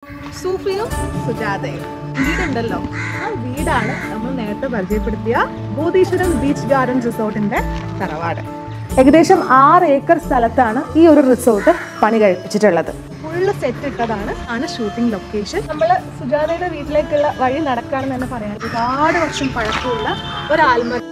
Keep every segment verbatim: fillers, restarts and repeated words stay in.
സൂഫിയും സുജാതയും വീടുണ്ടല്ലോ, ആ വീടാണ് നമ്മൾ നേരത്തെ പരിചയപ്പെടുത്തിയ ബോധീശ്വരം ബീച്ച് ഗാർഡൻ റിസോർട്ടിന്റെ തറവാട്. ഏകദേശം ആറ് ഏക്കർ സ്ഥലത്താണ് ഈ ഒരു റിസോർട്ട് പണി കഴിപ്പിച്ചിട്ടുള്ളത്. ഫുള്ള് സെറ്റ് ഇട്ടതാണ് ആണ് ഷൂട്ടിംഗ് ലൊക്കേഷൻ. നമ്മൾ സുജാതയുടെ വീട്ടിലേക്കുള്ള വഴി നടക്കുകയാണെന്ന് തന്നെ പറയാം. ഒരുപാട് വർഷം പഴക്കമുള്ള ഒരു ആൽമര.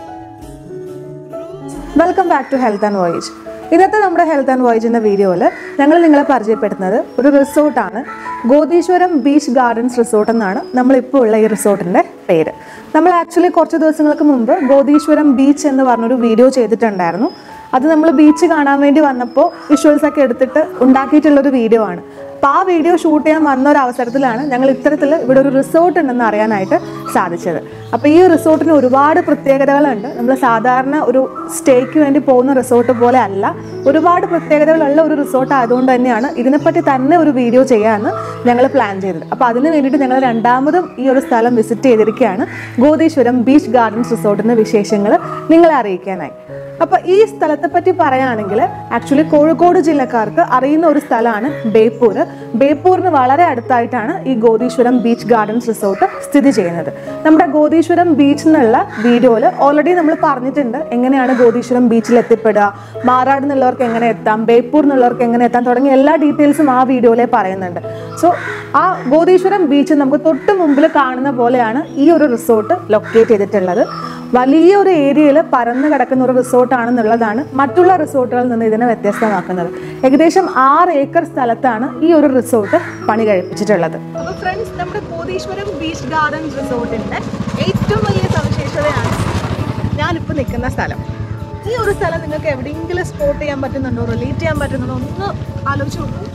Welcome back to health and voyage. ഇന്നത്തെ നമ്മുടെ ഹെൽത്ത് ആൻഡ് വോയേജ് എന്ന വീഡിയോയിൽ ഞങ്ങൾ നിങ്ങളെ പരിചയപ്പെടുത്തുന്നത് ഒരു റിസോർട്ടാണ്. ഗോദീശ്വരം ബീച്ച് ഗാർഡൻസ് റിസോർട്ട് എന്നാണ് നമ്മളിപ്പോൾ ഉള്ള ഈ റിസോർട്ടിൻ്റെ പേര്. നമ്മൾ ആക്ച്വലി കുറച്ച് ദിവസങ്ങൾക്ക് മുമ്പ് ഗോദീശ്വരം ബീച്ച് എന്ന് പറഞ്ഞൊരു വീഡിയോ ചെയ്തിട്ടുണ്ടായിരുന്നു. അത് നമ്മൾ ബീച്ച് കാണാൻ വേണ്ടി വന്നപ്പോൾ വിഷ്വൽസ് ഒക്കെ എടുത്തിട്ട് ഉണ്ടാക്കിയിട്ടുള്ളൊരു വീഡിയോ ആണ്. അപ്പോൾ ആ വീഡിയോ ഷൂട്ട് ചെയ്യാൻ വന്ന ഒരു അവസരത്തിലാണ് ഞങ്ങൾ ഇത്തരത്തിൽ ഇവിടെ ഒരു റിസോർട്ട് ഉണ്ടെന്ന് അറിയാനായിട്ട് സാധിച്ചത്. അപ്പോൾ ഈ റിസോർട്ടിന് ഒരുപാട് പ്രത്യേകതകളുണ്ട്. നമ്മൾ സാധാരണ ഒരു സ്റ്റേക്ക് വേണ്ടി പോകുന്ന റിസോർട്ട് പോലെ അല്ല, ഒരുപാട് പ്രത്യേകതകളുള്ള ഒരു റിസോർട്ട് ആയതുകൊണ്ട് തന്നെയാണ് ഇതിനെപ്പറ്റി തന്നെ ഒരു വീഡിയോ ചെയ്യാമെന്ന് ഞങ്ങൾ പ്ലാൻ ചെയ്തത്. അപ്പോൾ അതിന് വേണ്ടിയിട്ട് ഞങ്ങൾ രണ്ടാമതും ഈ ഒരു സ്ഥലം വിസിറ്റ് ചെയ്തിരിക്കുകയാണ്. ഗോദീശ്വരം ബീച്ച് ഗാർഡൻസ് റിസോർട്ടിൻ്റെ വിശേഷങ്ങൾ നിങ്ങളെ അറിയിക്കാനായി. അപ്പോൾ ഈ സ്ഥലത്തെ പറ്റി പറയുകയാണെങ്കിൽ ആക്ച്വലി കോഴിക്കോട് ജില്ലക്കാർക്ക് അറിയുന്ന ഒരു സ്ഥലമാണ് ബേപ്പൂർ. ബേപ്പൂരിന് വളരെ അടുത്തായിട്ടാണ് ഈ ഗോദീശ്വരം ബീച്ച് ഗാർഡൻസ് റിസോർട്ട് സ്ഥിതി ചെയ്യുന്നത്. നമ്മുടെ ഗോദീശ്വരം ബീച്ച് എന്നുള്ള വീഡിയോയിൽ ഓൾറെഡി നമ്മൾ പറഞ്ഞിട്ടുണ്ട് എങ്ങനെയാണ് ഗോദീശ്വരം ബീച്ചിൽ എത്തിപ്പെടുക, മാറാട് എന്നുള്ളവർക്ക് എങ്ങനെ എത്താം, ബേപ്പൂർ എന്നുള്ളവർക്ക് എങ്ങനെ എത്താം തുടങ്ങിയ എല്ലാ ഡീറ്റെയിൽസും ആ വീഡിയോയിൽ പറയുന്നുണ്ട്. സോ ആ ഗോദീശ്വരം ബീച്ച് നമുക്ക് തൊട്ട് മുമ്പിൽ കാണുന്ന പോലെയാണ് ഈ ഒരു റിസോർട്ട് ലൊക്കേറ്റ് ചെയ്തിട്ടുള്ളത്. വലിയൊരു ഏരിയയിൽ പരന്നു കിടക്കുന്ന ഒരു റിസോർട്ടാണെന്നുള്ളതാണ് മറ്റുള്ള റിസോർട്ടുകളിൽ നിന്ന് ഇതിനെ വ്യത്യസ്തമാക്കുന്നത്. ഏകദേശം ആറ് ഏക്കർ സ്ഥലത്താണ് ഈ ഒരു റിസോർട്ട് പണി കഴിപ്പിച്ചിട്ടുള്ളത്. അപ്പോൾ ഫ്രണ്ട്സ്, നമ്മുടെ ഗോദീശ്വരം ബീച്ച് ഗാർഡൻസ് റിസോർട്ടിൻ്റെ ഏറ്റവും വലിയ സവിശേഷതയാണ് ഞാനിപ്പോൾ നിൽക്കുന്ന സ്ഥലം. ഈ ഒരു സ്ഥലം നിങ്ങൾക്ക് എവിടെയെങ്കിലും സ്പോട്ട് ചെയ്യാൻ പറ്റുന്നുണ്ടോ, റിലേറ്റ് ചെയ്യാൻ പറ്റുന്നുണ്ടോ ഒന്ന് ആലോചിച്ച് നോക്കൂ.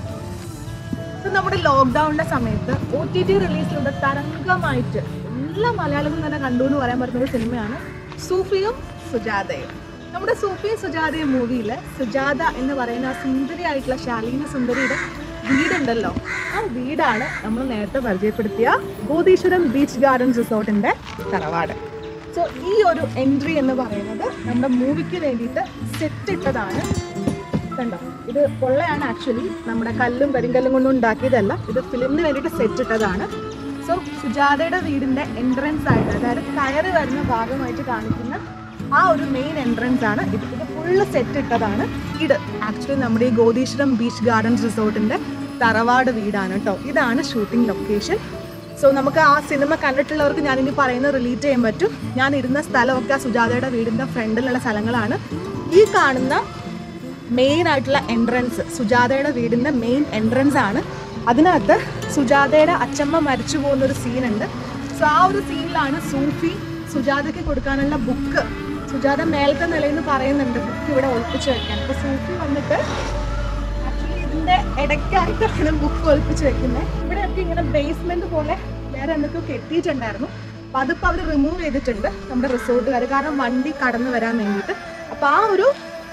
നമ്മുടെ ലോക്ക്ഡൗണിൻ്റെ സമയത്ത് ഒ ടി ടി റിലീസിലൂടെ തരംഗമായിട്ട് എല്ലാ മലയാളികളും തന്നെ കണ്ടു എന്ന് പറയാൻ പറ്റുന്ന ഒരു സിനിമയാണ് സൂഫിയും സുജാതയും. നമ്മുടെ സൂഫിയും സുജാതയും മൂവിയിൽ സുജാത എന്ന് പറയുന്ന ആ സുന്ദരിയായിട്ടുള്ള ശാലീന സുന്ദരിയുടെ വീടുണ്ടല്ലോ, ആ വീടാണ് നമ്മൾ നേരത്തെ പരിചയപ്പെടുത്തിയ ഗോദീശ്വരം ബീച്ച് ഗാർഡൻസ് റിസോർട്ടിൻ്റെ തറവാട്. സോ ഈ ഒരു എൻട്രി എന്ന് പറയുന്നത് നമ്മുടെ മൂവിക്ക് വേണ്ടിയിട്ട് സെറ്റ് ഇട്ടതാണ്. കണ്ടോ, ഇത് പൊള്ളയാണ്. ആക്ച്വലി നമ്മുടെ കല്ലും കരിങ്കല്ലും കൊണ്ടും ഉണ്ടാക്കിയതല്ല, ഇത് ഫിലിമിന് വേണ്ടിയിട്ട് സെറ്റ് ഇട്ടതാണ്. സോ സുജാതയുടെ വീടിൻ്റെ എൻട്രൻസ് ആയിട്ട്, അതായത് കയറി വരുന്ന ഭാഗമായിട്ട് കാണിക്കുന്ന ആ ഒരു മെയിൻ എൻട്രൻസ് ആണ് ഇത്. ഇത് ഫുള്ള് സെറ്റ് ഇട്ടതാണ് വീട്. ആക്ച്വലി നമ്മുടെ ഈ ഗോദീശ്വരം ബീച്ച് ഗാർഡൻസ് റിസോർട്ടിൻ്റെ തറവാട് വീടാണ് കേട്ടോ. ഇതാണ് ഷൂട്ടിംഗ് ലൊക്കേഷൻ. സോ നമുക്ക് ആ സിനിമ കണ്ടിട്ടുള്ളവർക്ക് ഞാനിനി പറയുന്നത് റിലേറ്റ് ചെയ്യാൻ പറ്റും. ഞാൻ ഇരുന്ന സ്ഥലമൊക്കെ ആ സുജാതയുടെ വീടിൻ്റെ ഫ്രണ്ടിലുള്ള സ്ഥലങ്ങളാണ്. ഈ കാണുന്ന മെയിൻ ആയിട്ടുള്ള എൻട്രൻസ് സുജാതയുടെ വീടിൻ്റെ മെയിൻ എൻട്രൻസ് ആണ്. അതിനകത്ത് സുജാതയുടെ അച്ഛമ്മ മരിച്ചു പോകുന്നൊരു സീനുണ്ട്. സോ ആ ഒരു സീനിലാണ് സൂഫി സുജാതയ്ക്ക് കൊടുക്കാനുള്ള ബുക്ക്, സുജാത മേലത്തെ നിലയിൽ നിന്ന് പറയുന്നുണ്ട് ബുക്ക് ഇവിടെ ഒളിപ്പിച്ച് വെക്കാൻ. അപ്പോൾ സൂഫി വന്നിട്ട് ആക്ച്വലി ഇതിൻ്റെ ഇടയ്ക്കായിട്ടാണ് ബുക്ക് ഒളിപ്പിച്ച് വെക്കുന്നത്. ഇവിടെയൊക്കെ ഇങ്ങനെ ബേസ്മെൻറ്റ് പോലെ വേറെ എന്തൊക്കെയോ കെട്ടിയിട്ടുണ്ടായിരുന്നു. അപ്പോൾ അതിപ്പോൾ അവർ റിമൂവ് ചെയ്തിട്ടുണ്ട് നമ്മുടെ റിസോർട്ടുകാർ, കാരണം വണ്ടി കടന്നു വരാൻ വേണ്ടിയിട്ട്. അപ്പോൾ ആ ഒരു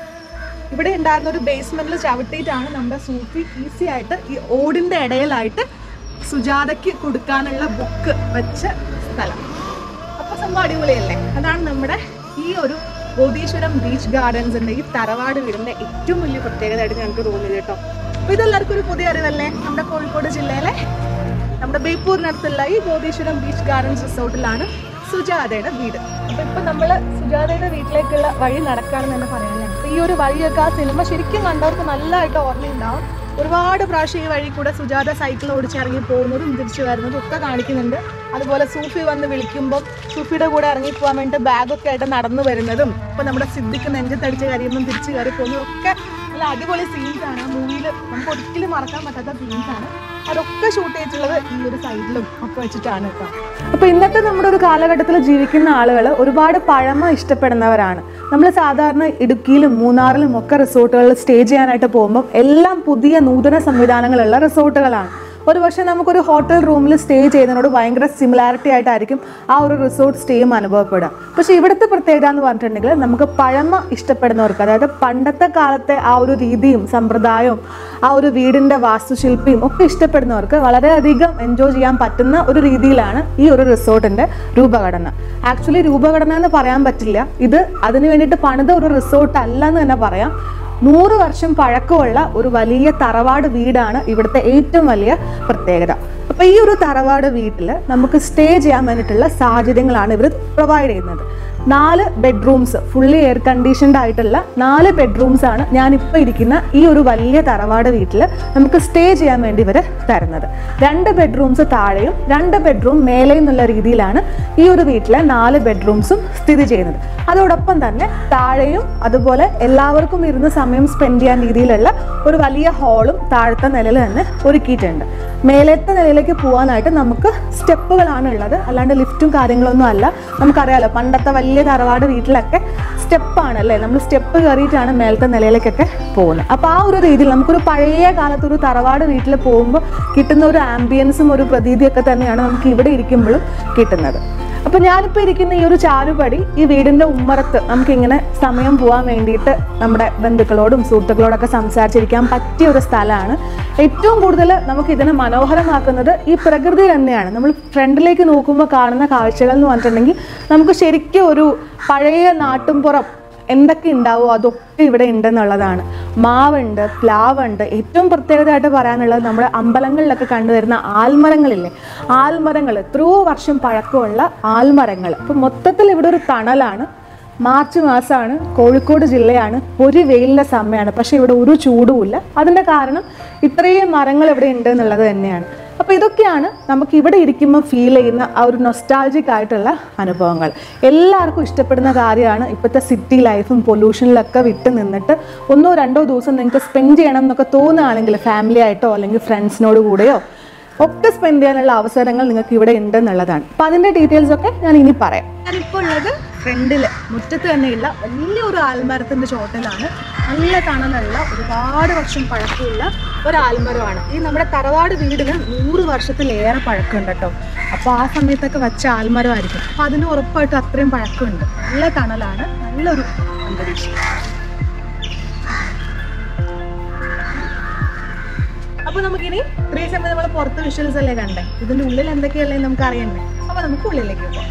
ഇവിടെ ഉണ്ടായിരുന്ന ഒരു ബേസ്മെന്റിൽ ചവിട്ടിയിട്ടാണ് നമ്മുടെ സൂഫി ഈസി ആയിട്ട് ഈ ഓടിന്റെ ഇടയിലായിട്ട് സുജാതയ്ക്ക് കൊടുക്കാനുള്ള ബുക്ക് വെച്ച സ്ഥലം. അപ്പൊ സംഭവം അടിപൊളിയല്ലേ? അതാണ് നമ്മുടെ ഈ ഒരു ഗോദീശ്വരം ബീച്ച് ഗാർഡൻസിന്റെ ഈ തറവാട് വീടിന്റെ ഏറ്റവും വലിയ പ്രത്യേകതയായിട്ട് ഞങ്ങൾക്ക് തോന്നിയത് കേട്ടോ. അപ്പൊ ഇതെല്ലാവർക്കും ഒരു പുതിയ അറിവല്ലേ? നമ്മുടെ കോഴിക്കോട് ജില്ലയിലെ നമ്മുടെ ബേപ്പൂരിനടുത്തുള്ള ഈ ഗോദീശ്വരം ബീച്ച് ഗാർഡൻസ് റിസോർട്ടിലാണ് സുജാതയുടെ വീട്. അപ്പൊ ഇപ്പൊ നമ്മള് സുജാതയുടെ വീട്ടിലേക്കുള്ള വഴി നടക്കുകയാണെന്ന് തന്നെ പറയാനേ. ഈ ഒരു വഴിയൊക്കെ ആ സിനിമ ശരിക്കും കണ്ടവർക്ക് നല്ലതായിട്ട് ഓർമ്മയുണ്ടാവും. ഒരുപാട് പ്രാവശ്യം ഈ വഴി കൂടെ സുജാത സൈക്കിൾ ഓടിച്ചിറങ്ങി പോകുന്നതും തിരിച്ചു വരുന്നതും ഒക്കെ കാണിക്കുന്നുണ്ട്. അതുപോലെ സൂഫി വന്ന് വിളിക്കുമ്പോൾ സൂഫിയുടെ കൂടെ ഇറങ്ങി പോകാൻ വേണ്ടിയിട്ട് ബാഗൊക്കെ ആയിട്ട് നടന്നു വരുന്നതും, ഇപ്പൊ നമ്മുടെ സിദ്ദിഖ് നെഞ്ചത്തടിച്ച് കയറിയുമ്പം തിരിച്ചു കയറി പോകുന്നതും ഒക്കെ നല്ല അടിപൊളി സീൻസാണ്. ആ മൂവിയിൽ നമുക്ക് ഒരിക്കലും മറക്കാൻ പറ്റാത്ത സീൻസാണ്. അതൊക്കെ ഷൂട്ട് ചെയ്തിട്ടുള്ളത് ഈ ഒരു സൈഡിലും ഒക്കെ വെച്ചിട്ടാണ് കേട്ടോ. അപ്പോൾ ഇന്നത്തെ നമ്മുടെ ഒരു കാലഘട്ടത്തിൽ ജീവിക്കുന്ന ആളുകൾ ഒരുപാട് പഴമ ഇഷ്ടപ്പെടുന്നവരാണ്. നമ്മൾ സാധാരണ ഇടുക്കിയിലും മൂന്നാറിലും ഒക്കെ റിസോർട്ടുകളിൽ സ്റ്റേ ചെയ്യാനായിട്ട് പോകുമ്പോൾ എല്ലാം പുതിയ നൂതന സംവിധാനങ്ങളുള്ള റിസോർട്ടുകളാണ്. ഒരു പക്ഷേ നമുക്കൊരു ഹോട്ടൽ റൂമിൽ സ്റ്റേ ചെയ്യുന്നതിനോട് ഭയങ്കര സിമിലാരിറ്റി ആയിട്ടായിരിക്കും ആ ഒരു റിസോർട്ട് സ്റ്റേയും അനുഭവപ്പെടുക. പക്ഷേ ഇവിടുത്തെ പ്രത്യേകത എന്ന് പറഞ്ഞിട്ടുണ്ടെങ്കിൽ നമുക്ക് പഴമ ഇഷ്ടപ്പെടുന്നവർക്ക്, അതായത് പണ്ടത്തെ കാലത്തെ ആ ഒരു രീതിയും സമ്പ്രദായവും ആ ഒരു വീടിൻ്റെ വാസ്തുശില്പിയും ഒക്കെ ഇഷ്ടപ്പെടുന്നവർക്ക് വളരെയധികം എൻജോയ് ചെയ്യാൻ പറ്റുന്ന ഒരു രീതിയിലാണ് ഈ ഒരു റിസോർട്ടിൻ്റെ രൂപഘടന. ആക്ച്വലി രൂപഘടന എന്ന് പറയാൻ പറ്റില്ല, ഇത് അതിന് വേണ്ടിയിട്ട് പണിത ഒരു റിസോർട്ട് അല്ല എന്ന് തന്നെ പറയാം. നൂറ് വർഷം പഴക്കമുള്ള ഒരു വലിയ തറവാട് വീടാണ് ഇവിടുത്തെ ഏറ്റവും വലിയ പ്രത്യേകത. അപ്പോൾ ഈ ഒരു തറവാട് വീട്ടിൽ നമുക്ക് സ്റ്റേ ചെയ്യാൻ വേണ്ടിയിട്ടുള്ള സാഹചര്യങ്ങളാണ് ഇവർ പ്രൊവൈഡ് ചെയ്യുന്നത്. നാല് ബെഡ്റൂംസ്, ഫുള്ളി എയർ കണ്ടീഷൻഡ് ആയിട്ടുള്ള നാല് ബെഡ്റൂംസ് ആണ് ഞാനിപ്പോൾ ഇരിക്കുന്ന ഈ ഒരു വലിയ തറവാട് വീട്ടിൽ നമുക്ക് സ്റ്റേ ചെയ്യാൻ വേണ്ടി ഇവർ തരുന്നത്. രണ്ട് ബെഡ്റൂംസ് താഴെയും രണ്ട് ബെഡ്റൂം മേലെ എന്നുള്ള രീതിയിലാണ് ഈ ഒരു വീട്ടിലെ നാല് ബെഡ്റൂംസും സ്ഥിതി ചെയ്യുന്നത്. അതോടൊപ്പം തന്നെ താഴെയും അതുപോലെ എല്ലാവർക്കും ഇരുന്ന് സമയം സ്പെൻഡ് ചെയ്യാൻ രീതിയിലുള്ള ഒരു വലിയ ഹാളും താഴത്തെ നിലയിൽ തന്നെ ഒരുക്കിയിട്ടുണ്ട്. മേലത്തെ നിലയിലേക്ക് പോകാനായിട്ട് നമുക്ക് സ്റ്റെപ്പുകളാണ് ഉള്ളത്, അല്ലാണ്ട് ലിഫ്റ്റും കാര്യങ്ങളൊന്നും അല്ല. നമുക്കറിയാലോ പണ്ടത്തെ വലിയ തറവാട് വീട്ടിലൊക്കെ സ്റ്റെപ്പാണ് അല്ലേ, നമ്മൾ സ്റ്റെപ്പ് കയറിയിട്ടാണ് മേലത്തെ നിലയിലേക്കൊക്കെ പോകുന്നത്. അപ്പോൾ ആ ഒരു രീതിയിൽ നമുക്കൊരു പഴയ കാലത്ത് ഒരു തറവാട് വീട്ടിൽ പോകുമ്പോൾ കിട്ടുന്ന ഒരു ആംബിയൻസും ഒരു പ്രതീതിയൊക്കെ തന്നെയാണ് നമുക്ക് ഇവിടെ ഇരിക്കുമ്പോഴും കിട്ടുന്നത്. അപ്പോൾ ഞാനിപ്പോൾ ഇരിക്കുന്ന ഈ ഒരു ചാരുപടി ഈ വീടിൻ്റെ ഉമ്മറത്ത് നമുക്കിങ്ങനെ സമയം പോകാൻ വേണ്ടിയിട്ട് നമ്മുടെ ബന്ധുക്കളോടും സുഹൃത്തുക്കളോടൊക്കെ സംസാരിച്ചിരിക്കാൻ പറ്റിയ ഒരു സ്ഥലമാണ്. ഏറ്റവും കൂടുതൽ നമുക്ക് ഇതിനെ മനോഹരമാക്കുന്നത് ഈ പ്രകൃതി തന്നെയാണ്. നമ്മൾ ഫ്രണ്ടിലേക്ക് നോക്കുമ്പോൾ കാണുന്ന കാഴ്ചകൾ എന്ന് പറഞ്ഞിട്ടുണ്ടെങ്കിൽ നമുക്ക് ശരിക്കും ഒരു പഴയ നാട്ടുംപുറം എന്തൊക്കെ ഉണ്ടാവുമോ അതൊക്കെ ഇവിടെ ഉണ്ടെന്നുള്ളതാണ്. മാവുണ്ട്, പ്ലാവുണ്ട്. ഏറ്റവും പ്രത്യേകതയായിട്ട് പറയാനുള്ളത് നമ്മുടെ അമ്പലങ്ങളിലൊക്കെ കണ്ടുവരുന്ന ആൽമരങ്ങളില്ലേ, ആൽമരങ്ങൾ, എത്രയോ വർഷം പഴക്കമുള്ള ആൽമരങ്ങൾ. അപ്പം മൊത്തത്തിൽ ഇവിടെ ഒരു തണലാണ്. മാർച്ച് മാസമാണ്, കോഴിക്കോട് ജില്ലയാണ്, ഒരു വെയിലിൻ്റെ സമയമാണ്, പക്ഷേ ഇവിടെ ഒരു ചൂടുമില്ല. അതിൻ്റെ കാരണം ഇത്രയും മരങ്ങൾ ഇവിടെ ഉണ്ട് എന്നുള്ളത് തന്നെയാണ്. അപ്പോൾ ഇതൊക്കെയാണ് നമുക്ക് ഇവിടെ ഇരിക്കുമ്പോൾ ഫീൽ ചെയ്യുന്ന ആ ഒരു നൊസ്റ്റാൾജിക് ആയിട്ടുള്ള അനുഭവങ്ങൾ. എല്ലാവർക്കും ഇഷ്ടപ്പെടുന്ന കാര്യമാണ് ഇപ്പോഴത്തെ സിറ്റി ലൈഫും പൊല്യൂഷനിലൊക്കെ വിട്ട് നിന്നിട്ട് ഒന്നോ രണ്ടോ ദിവസം നിങ്ങൾക്ക് സ്പെൻഡ് ചെയ്യണം എന്നൊക്കെ തോന്നുകയാണെങ്കിൽ ഫാമിലി ആയിട്ടോ അല്ലെങ്കിൽ ഫ്രണ്ട്സിനോട് കൂടെയോ ഒക്കെ സ്പെൻഡ് ചെയ്യാനുള്ള അവസരങ്ങൾ നിങ്ങൾക്ക് ഇവിടെ ഉണ്ടെന്നുള്ളതാണ്. അപ്പോൾ അതിൻ്റെ ഡീറ്റെയിൽസ് ഒക്കെ ഞാൻ ഇനി പറയാം. ഞാനിപ്പോൾ ഉള്ളത് ഫ്രണ്ടിൽ മുറ്റത്ത് തന്നെയുള്ള വലിയൊരു ആൽമരത്തിൻ്റെ ചോട്ടിലാണ്. നല്ല തണലുള്ള ഒരുപാട് വർഷം പഴക്കമുള്ള ഒരു ആൽമരമാണ്. ഈ നമ്മുടെ തറവാട് വീടിന് നൂറ് വർഷത്തിലേറെ പഴക്കമുണ്ട് കേട്ടോ. അപ്പോൾ ആ സമയത്തൊക്കെ വെച്ച ആൽമരമായിരിക്കും. അപ്പോൾ അതിന് ഉറപ്പായിട്ടും അത്രയും പഴക്കമുണ്ട്. നല്ല തണലാണ്, നല്ലൊരു അന്തരീക്ഷം. അപ്പോൾ നമുക്കിനി ഇത്രയും സമയം നമ്മൾ പുറത്ത് വിഷ്വൽസ് അല്ലേ കണ്ടേ, ഇതിൻ്റെ ഉള്ളിൽ എന്തൊക്കെയല്ലേ നമുക്ക് അറിയണ്ടേ. അപ്പോൾ നമുക്ക് ഉള്ളിലേക്ക് പോകാം.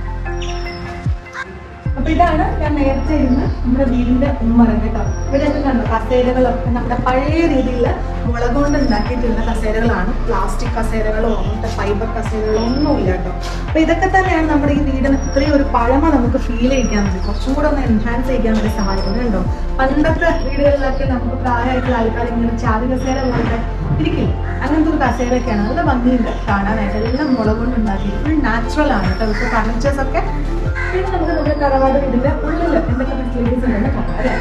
അപ്പോൾ ഇതാണ് ഞാൻ നേരത്തെ ഇരുന്ന് നമ്മുടെ വീടിൻ്റെ ഉമ്മറം കേട്ടോ. ഇവിടെയൊക്കെ കണ്ടു കസേരകളൊക്കെ നമ്മുടെ പഴയ രീതിയിൽ മുളക് കൊണ്ട് ഉണ്ടാക്കിയിട്ടുള്ള കസേരകളാണ്. പ്ലാസ്റ്റിക് കസേരകളോ അങ്ങനത്തെ ഫൈബർ കസേരകളോ ഒന്നുമില്ല കേട്ടോ. അപ്പോൾ ഇതൊക്കെ തന്നെയാണ് നമ്മുടെ ഈ വീടിന് ഇത്രയും ഒരു പഴമ നമുക്ക് ഫീൽ ചെയ്യിക്കാൻ വേണ്ടി, കുറച്ചും കൂടെ ഒന്ന് എൻഹാൻസ് ചെയ്യാൻ വേണ്ടി സഹായിക്കുന്നത് കേട്ടോ. പണ്ടത്തെ വീടുകളിലൊക്കെ നമുക്ക് പ്രായമായിട്ടുള്ള ആൾക്കാർ ഇങ്ങനെ ചാവി കസേര പോലത്തെ ഇരിക്കില്ല, അങ്ങനത്തെ ഒരു കസേരയൊക്കെയാണ്. നല്ല ഭംഗിയുണ്ട് കാണാനായിട്ട്. എല്ലാം മുളക് കൊണ്ട് ഉണ്ടാക്കി ഫുൾ നാച്ചുറൽ ആണ് കേട്ടോ. ഇവിടുത്തെ ഫർണിച്ചേഴ്സ് ഒക്കെ. പിന്നെ നമുക്ക് നമ്മുടെ തറവാട് വീടിന്റെ ഉള്ളിൽ എന്തൊക്കെ ഫെസിലിറ്റീസ് ഉണ്ടെന്ന് കാണാം അല്ലേ.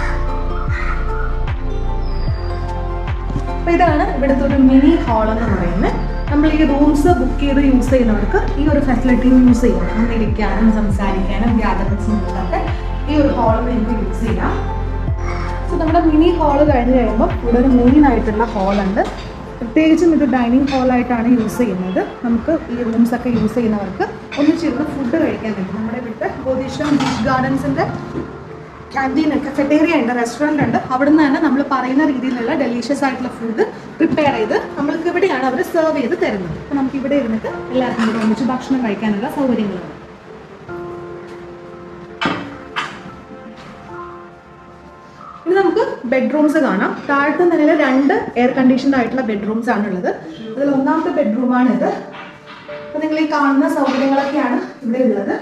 അപ്പൊ ഇതാണ് ഇവിടുത്തെ ഒരു മിനി ഹാൾ എന്ന് പറയുന്നത്. നമ്മൾ ഈ റൂംസ് ബുക്ക് ചെയ്ത് യൂസ് ചെയ്യുന്നവർക്ക് ഈ ഒരു ഫെസിലിറ്റി യൂസ് ചെയ്യാം. നമ്മൾ ഇരിക്കാനും സംസാരിക്കാനും ഗ്യാതറിങ്സിനൊക്കെ ഈ ഒരു ഹാൾ നിങ്ങൾക്ക് യൂസ് ചെയ്യാം. സോ നമ്മുടെ മിനി ഹാള് കഴിഞ്ഞ് കഴിയുമ്പോൾ ഇവിടെ ഒരു മെയിൻ ആയിട്ടുള്ള ഹാളുണ്ട്. പ്രത്യേകിച്ചും ഇത് ഡൈനിങ് ഹാളായിട്ടാണ് യൂസ് ചെയ്യുന്നത്. നമുക്ക് ഈ റൂംസ് ഒക്കെ യൂസ് ചെയ്യുന്നവർക്ക് ഒന്നിച്ചിരുന്ന് ഫുഡ് കഴിക്കാൻ പറ്റും. നമ്മുടെ ഇവിടുത്തെ ഗോതീശ്വരം ബീച്ച് ഗാർഡൻസിൻ്റെ ക്യാൻറ്റീൻ കഫറ്റേറിയ ഉണ്ട്, റെസ്റ്റോറൻറ്റ് ഉണ്ട്. അവിടെ നിന്ന് തന്നെ നമ്മൾ പറയുന്ന രീതിയിലുള്ള ഡെലീഷ്യസ് ആയിട്ടുള്ള ഫുഡ് പ്രിപ്പയർ ചെയ്ത് നമ്മൾക്ക് ഇവിടെയാണ് അവർ സെർവ് ചെയ്ത് തരുന്നത്. അപ്പോൾ നമുക്ക് ഇവിടെ ഇരുന്നിട്ട് എല്ലാവർക്കും കൂടെ ഒന്നിച്ച് ഭക്ഷണം കഴിക്കാനുള്ള സൗകര്യങ്ങളുണ്ട്. ഇനി നമുക്ക് ബെഡ്റൂംസ് കാണാം. താഴത്തെ നിലയിൽ രണ്ട് എയർ കണ്ടീഷൻഡ് ആയിട്ടുള്ള ബെഡ്റൂംസ് ആണുള്ളത്. അതിൽ ഒന്നാമത്തെ ബെഡ്റൂമാണിത്. അപ്പോൾ നിങ്ങൾ ഈ കാണുന്ന സൗകര്യങ്ങളൊക്കെയാണ് ഇവിടെ ഉള്ളത്.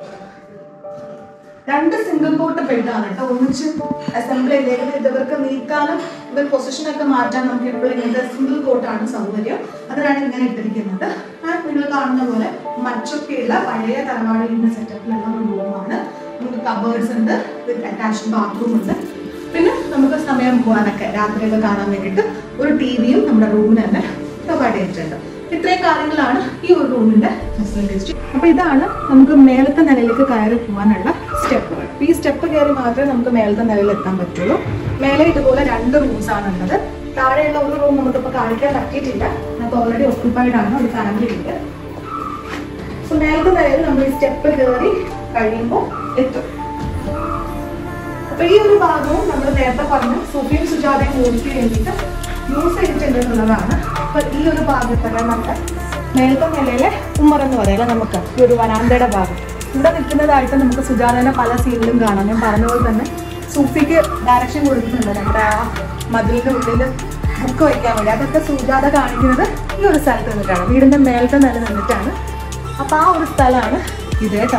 രണ്ട് സിംഗിൾ കോട്ട് ബെഡാണ് കേട്ടോ. ഒന്നിച്ച് അസംബിൾ ചെയ്തേക്കുന്നത്. ഇവർക്ക് നീക്കാനും ഇവർ പൊസിഷനൊക്കെ മാറ്റാൻ നമുക്ക് എപ്പോഴും ഇങ്ങനത്തെ സിംഗിൾ കോട്ടാണ് സൗകര്യം. അതിനാണ് ഇങ്ങനെ ഇട്ടിരിക്കുന്നത്. നിങ്ങൾ കാണുന്ന പോലെ മച്ചൊക്കെയുള്ള പഴയ തറവാടിൻ്റെ സെറ്റപ്പിലുള്ള ഒരു റൂമാണ്. നമുക്ക് കബേർഡ്സ് ഉണ്ട്, വിത്ത് അറ്റാച്ച്ഡ് ബാത്റൂം ഉണ്ട്. പിന്നെ നമുക്ക് സമയം പോകാനൊക്കെ രാത്രിയൊക്കെ കാണാൻ വേണ്ടിയിട്ട് ഒരു ടി വിയും നമ്മുടെ റൂമിന് തന്നെ പ്രൊവൈഡ് ചെയ്തിട്ടുണ്ട്. ഇത്രയും കാര്യങ്ങളാണ് ഈ ഒരു റൂമിൻ്റെ ഫെസിലിറ്റീസ്. അപ്പോൾ ഇതാണ് നമുക്ക് മേലത്തെ നിലയിലേക്ക് കയറി പോകാനുള്ള സ്റ്റെപ്പുകൾ. ഈ സ്റ്റെപ്പ് കയറി മാത്രമേ നമുക്ക് മേലത്തെ നിലയിൽ എത്താൻ പറ്റുള്ളൂ. മേലെ ഇതുപോലെ രണ്ട് റൂംസ് ആണുള്ളത്. താഴെയുള്ള ഒരു റൂം നമുക്കിപ്പോൾ കാണിക്കാൻ പറ്റിയിട്ടില്ല, നമുക്ക് ഓൾറെഡി ഓക്യുപ്പൈഡ് ആണ്, ഒരു ഫാമിലി ഉണ്ട്. സോ മേലത്തെ നിലയിൽ നമ്മൾ ഈ സ്റ്റെപ്പ് കയറി കഴിയുമ്പോൾ എത്തും. അപ്പോൾ ഈ ഒരു ഭാഗവും നമ്മൾ നേരത്തെ പറഞ്ഞ സോഫിയും സുജാതയും മൂവിക്ക് വേണ്ടിയിട്ട് യൂസ് ചെയ്തിട്ടുണ്ട് എന്നുള്ളതാണ്. അപ്പോൾ ഈ ഒരു ഭാഗത്തൊക്കെ നമ്മുടെ മേലത്തെ നിലയിലെ ഉമ്മറെന്ന് പറയുക നമുക്ക് ഈ ഒരു വരാന്തയുടെ ഭാഗം ഇവിടെ നിൽക്കുന്നതായിട്ട് നമുക്ക് സുജാതേനെ പല സീനിലും കാണാം. ഞാൻ പറഞ്ഞ പോലെ തന്നെ സൂഫിക്ക് ഡയറക്ഷൻ കൊടുക്കുന്നുണ്ട് നമ്മുടെ ആ മതിലിൻ്റെ ഉള്ളിൽ ബുക്ക് വയ്ക്കാൻ വേണ്ടി. അതൊക്കെ സുജാത കാണിക്കുന്നത് ഈ ഒരു സ്ഥലത്ത് നിന്നിട്ടാണ്, വീടിൻ്റെ മേലത്തെ നില നിന്നിട്ടാണ്. അപ്പോൾ ആ ഒരു സ്ഥലമാണ് ഇത് കേട്ടോ.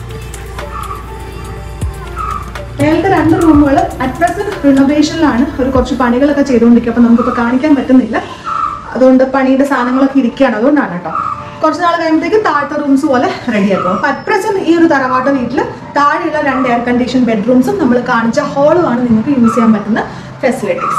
മേലത്തെ രണ്ട് റൂമുകൾ അറ്റ് പ്രസന്റ് റിനോവേഷനിലാണ്, ഒരു കുറച്ച് പണികളൊക്കെ ചെയ്തുകൊണ്ടിരിക്കുക. അപ്പോൾ നമുക്കിപ്പോൾ കാണിക്കാൻ പറ്റുന്നില്ല, അതുകൊണ്ട് പണിയുടെ സാധനങ്ങളൊക്കെ ഇരിക്കുകയാണ്, അതുകൊണ്ടാണ് കേട്ടോ. കുറച്ച് നാൾ കഴിയുമ്പോഴത്തേക്ക് താഴത്തെ റൂംസ് പോലെ റെഡിയാക്കും. അപ്പോൾ അറ്റ് പ്രസന്റ് ഈ ഒരു തറവാട്ട് വീട്ടിൽ താഴെയുള്ള രണ്ട് എയർ കണ്ടീഷൻ ബെഡ്റൂംസും നമ്മൾ കാണിച്ച ഹോളുമാണ് നിങ്ങൾക്ക് യൂസ് ചെയ്യാൻ പറ്റുന്ന ഫെസിലിറ്റീസ്.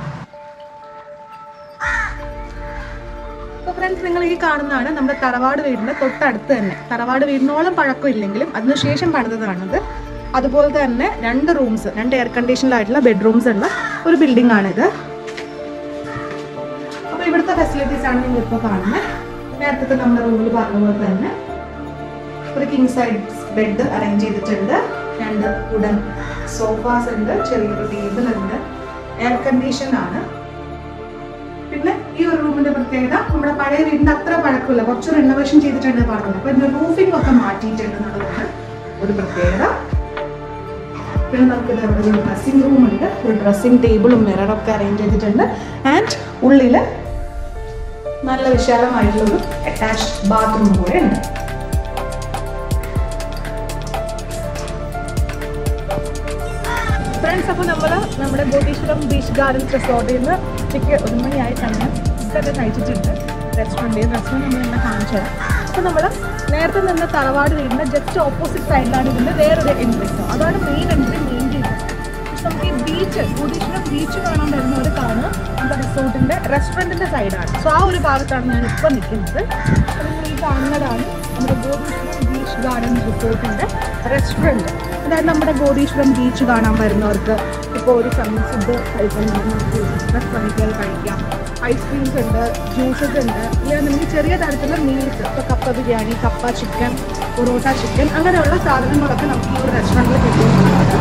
അപ്പോൾ ഫ്രണ്ട്സ്, നിങ്ങൾ ഈ കാണുന്നതാണ് നമ്മുടെ തറവാട് വീടിൻ്റെ തൊട്ടടുത്ത് തന്നെ. തറവാട് വീടിനോളം പഴക്കം ഇല്ലെങ്കിലും അതിനുശേഷം പണിതതാണത്. അതുപോലെ തന്നെ രണ്ട് റൂംസ്, രണ്ട് എയർ കണ്ടീഷനിലായിട്ടുള്ള ബെഡ്റൂംസ് ഉള്ള ഒരു ബിൽഡിംഗ് ആണിത്. അപ്പോൾ ഇവിടുത്തെ ഫെസിലിറ്റീസ് ആണ് നിങ്ങൾ ഇപ്പോൾ കാണുന്നത്. നേരത്തെ നമ്മുടെ റൂമിൽ പറഞ്ഞ പോലെ തന്നെ ഒരു കിങ് സൈഡ് ബെഡ് അറേഞ്ച് ചെയ്തിട്ടുണ്ട്, രണ്ട് വുഡൻ സോഫാസ് ഉണ്ട്, ചെറിയൊരു ടേബിൾ ഉണ്ട്, എയർ കണ്ടീഷൻ ആണ്. പിന്നെ ഈ ഒരു റൂമിന്റെ പ്രത്യേകത, നമ്മുടെ പഴയ വീടിന്റെ അത്ര പഴക്കമില്ല, കുറച്ച് റിനോവേഷൻ ചെയ്തിട്ടുണ്ട് പറഞ്ഞത്. അപ്പൊ ഇതിന്റെ റൂഫിംഗ് ഒക്കെ മാറ്റിയിട്ടുണ്ട് എന്നുള്ളതാണ് ഒരു പ്രത്യേകത. പിന്നെ നമുക്ക് ഇവിടെ ഒരു ഡ്രസ്സിംഗ് റൂം ഉണ്ട്, ഒരു ഡ്രസ്സിംഗ് ടേബിളും മിററൊക്കെ അറേഞ്ച് ചെയ്തിട്ടുണ്ട്. ആൻഡ് ഉള്ളിൽ നല്ല വിശാലമായിട്ടുള്ളൊരു അറ്റാച്ച്ഡ് ബാത്റൂം കൂടെ ഉണ്ട്. ഫ്രണ്ട്സ്, അപ്പോൾ നമ്മൾ നമ്മുടെ ഗോതീശ്വരം ബീച്ച് ഗാർഡൻസ് റിസോർട്ടിൽ നിന്ന് ഉച്ചയ്ക്ക് ഒരു മണിയായി തന്നെ ഫുഡൊക്കെ കഴിച്ചിട്ടുണ്ട്. റെസ്റ്റോറൻറ്റ് റെസ്റ്റോറൻറ്റ് നമ്മൾ എന്നെ കാണിച്ചു തരാം. അപ്പോൾ നമ്മൾ നേരത്തെ നിന്ന് തറവാട് വീടിൻ്റെ ജസ്റ്റ് ഓപ്പോസിറ്റ് സൈഡിലാണ് ഇതിൻ്റെ വേറൊരു എൻട്രൻസ്, അതാണ് മെയിൻ എൻട്രി മെയിൻ ചെയ്യുന്നത്. നമുക്ക് ഈ ബീച്ച്, ഗോതീശ്വരം ബീച്ച് കാണാൻ വരുന്നവർ കാണുക നമ്മുടെ റിസോർട്ടിൻ്റെ റെസ്റ്റോറൻറ്റിൻ്റെ സൈഡാണ്. സോ ആ ഒരു ഭാഗത്താണ് ഞാൻ ഇപ്പോൾ നിൽക്കുന്നത്. അപ്പോൾ നിങ്ങൾ ഈ കാണുന്നതാണ് നമ്മുടെ ഗോതീശ്വരം ബീച്ച് ഗാർഡൻ റിസോർട്ടിൻ്റെ റെസ്റ്റോറൻറ്റ്. അതായത് നമ്മുടെ ഗോതീശ്വരം ബീച്ച് കാണാൻ വരുന്നവർക്ക് ഇപ്പോൾ ഒരു സമയം ഫുഡ് കഴിക്കാൻ റെസ്റ്റോറൻറ്റുകൾ കഴിക്കാം. ഐസ്ക്രീംസ് ഉണ്ട്, ജ്യൂസസ് ഉണ്ട്, ഇല്ലെങ്കിൽ നമുക്ക് ചെറിയ തരത്തിലുള്ള മീൽസ്, ഇപ്പോൾ കപ്പ ബിരിയാണി, കപ്പ ചിക്കൻ, പൊറോട്ട ചിക്കൻ, അങ്ങനെയുള്ള സാധനങ്ങളൊക്കെ നമുക്ക് ഈ ഒരു റെസ്റ്റോറൻറ്റിൽ കിട്ടുന്നുണ്ട്.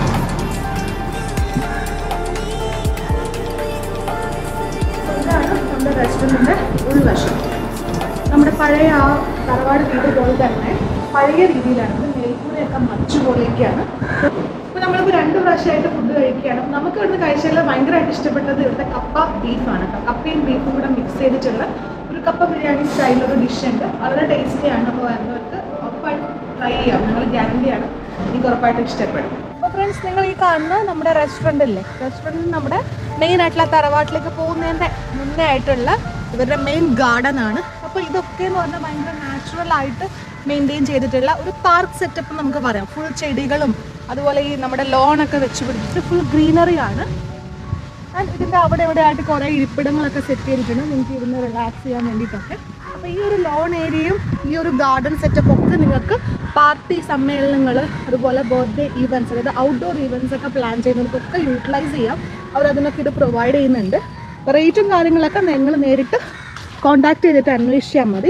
ഇതാണ് നമ്മുടെ റെസ്റ്റോറൻറ്റിൻ്റെ ഉൾവശം. നമ്മുടെ പഴയ ആ തറവാട് വീട് പോലെ തന്നെ പഴയ രീതിയിലാണ്, മേൽക്കൂരയൊക്കെ മച്ചു പോലെയൊക്കെയാണ്. ഇപ്പോൾ നമ്മളിപ്പോൾ രണ്ട് പ്രാവശ്യമായിട്ട് ഫുഡ് കഴിക്കുകയാണ്. നമുക്ക് ഇവിടുന്ന് കഴിച്ചാൽ ഭയങ്കരമായിട്ട് ഇഷ്ടപ്പെട്ടത് ഇവിടുത്തെ കപ്പ ബീഫാണ്. കപ്പയും ബീഫും കൂടെ മിക്സ് ചെയ്തിട്ടുള്ള ഒരു കപ്പ ബിരിയാണി സ്റ്റൈലൊരു ഡിഷ് ഉണ്ട്, വളരെ ടേസ്റ്റിയാണ്. അപ്പോൾ വരുന്നവർക്ക് ഉറപ്പായിട്ട് ട്രൈ ചെയ്യാം, ഞങ്ങൾ ഗ്യാരണ്ടിയാണ്, എനിക്ക് ഉറപ്പായിട്ട് ഇഷ്ടപ്പെടും. അപ്പോൾ ഫ്രണ്ട്സ്, നിങ്ങൾ ഈ കാണുന്ന നമ്മുടെ റെസ്റ്റോറൻ്റ് അല്ലേ, റെസ്റ്റോറൻറ്റ് നമ്മുടെ മെയിൻ ആയിട്ടുള്ള തറവാട്ടിലേക്ക് പോകുന്നതിൻ്റെ മുന്നേ ആയിട്ടുള്ള ഇവരുടെ മെയിൻ ഗാർഡൻ ആണ്. അപ്പോൾ ഇതൊക്കെ എന്ന് പറഞ്ഞാൽ ഭയങ്കര നാച്ചുറൽ ആയിട്ട് മെയിൻറ്റെയിൻ ചെയ്തിട്ടുള്ള ഒരു പാർക്ക് സെറ്റപ്പ് നമുക്ക് പറയാം. ഫുൾ ചെടികളും അതുപോലെ ഈ നമ്മുടെ ലോണൊക്കെ വെച്ച് പിടിച്ചിട്ട് ഫുൾ ഗ്രീനറി ആണ്. ആൻഡ് ഇതിൻ്റെ അവിടെ ഇവിടെ ആയിട്ട് കുറേ ഇരിപ്പിടങ്ങളൊക്കെ സെറ്റ് ചെയ്തിട്ടുണ്ട് നിങ്ങൾക്ക് ഇരുന്ന് റിലാക്സ് ചെയ്യാൻ വേണ്ടിയിട്ടൊക്കെ. അപ്പോൾ ഈ ഒരു ലോൺ ഏരിയയും ഈ ഒരു ഗാർഡൻ സെറ്റപ്പ് ഒക്കെ നിങ്ങൾക്ക് പാർട്ടി സമ്മേളനങ്ങൾ, അതുപോലെ ബർത്ത്ഡേ ഈവൻറ്റ്സ്, അതായത് ഔട്ട്ഡോർ ഈവൻറ്റ്സ് ഒക്കെ പ്ലാൻ ചെയ്യുന്നവർക്കൊക്കെ യൂട്ടിലൈസ് ചെയ്യാം. അവരതിനൊക്കെ ഇത് പ്രൊവൈഡ് ചെയ്യുന്നുണ്ട്. റേറ്റും കാര്യങ്ങളൊക്കെ നിങ്ങൾ നേരിട്ട് കോൺടാക്ട് ചെയ്തിട്ട് അന്വേഷിച്ചാൽ മതി.